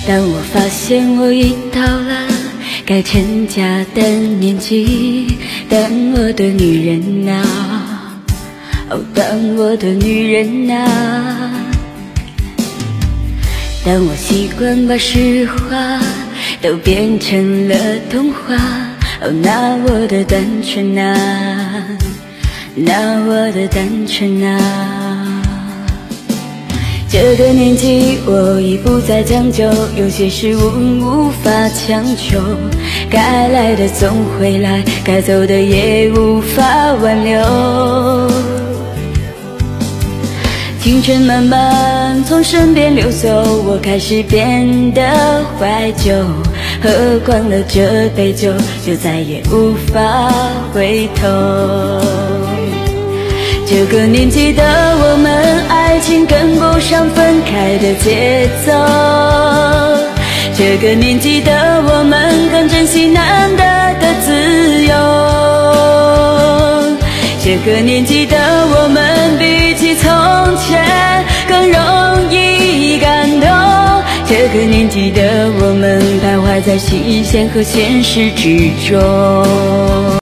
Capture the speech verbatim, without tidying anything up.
当我发现我已到了该成家的年纪，当我的女人啊，哦，当我的女人啊，当我习惯把实话都变成了童话，哦，那我的单纯啊，那我的单纯啊。这个年纪我已不再将就，有些事物无法强求，该来的总会来，该走的也无法挽留。青春慢慢从身边流走，我开始变得怀旧，喝光了这杯酒，就再也无法回头。这个年纪的我们，爱情跟不上分开的节奏。这个年纪的我们，更珍惜难得的自由。这个年纪的我们，比起从前更容易感动。这个年纪的我们，徘徊在期限和现实之中。